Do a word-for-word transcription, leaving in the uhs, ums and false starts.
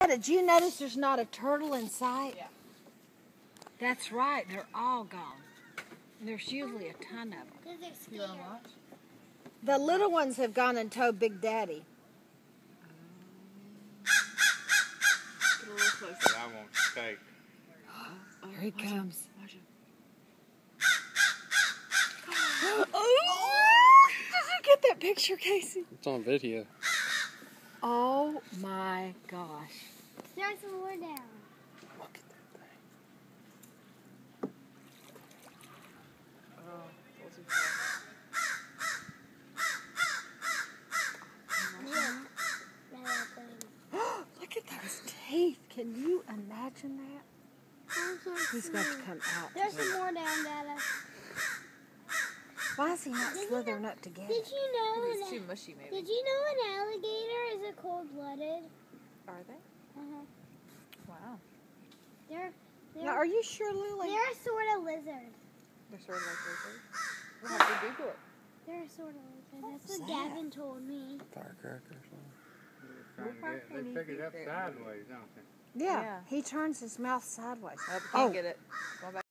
did you notice there's not a turtle in sight? Yeah. That's right. They're all gone. There's usually a ton of them. You want to watch? The little ones have gone and told Big Daddy. Get a little closer. But I want steak. Oh, Here he watch comes. Him. Watch him. Oh! Did you get that picture, Casey? It's on video. Oh my gosh. There's some more down. Look at that thing. Oh, a little too far. Look at those teeth. Can you imagine that? He's got to come out. There's some more down, Dada. Why is he not Did you slithering know- up together? Did you know? It's An, too mushy, maybe. did you know an alligator is a cold-blooded? Are they? Uh-huh. Wow. They're they're, Now, are you sure, Lily? they're a sort of lizard. They're sort of like lizards. We'll have to Google it. They're a sort of lizard. That's What's what that? Gavin told me. Firecracker or something. They're trying to get, they pick it up sideways, don't they? Yeah, Yeah. he turns his mouth sideways. I hope you Oh. can't get it. Going back.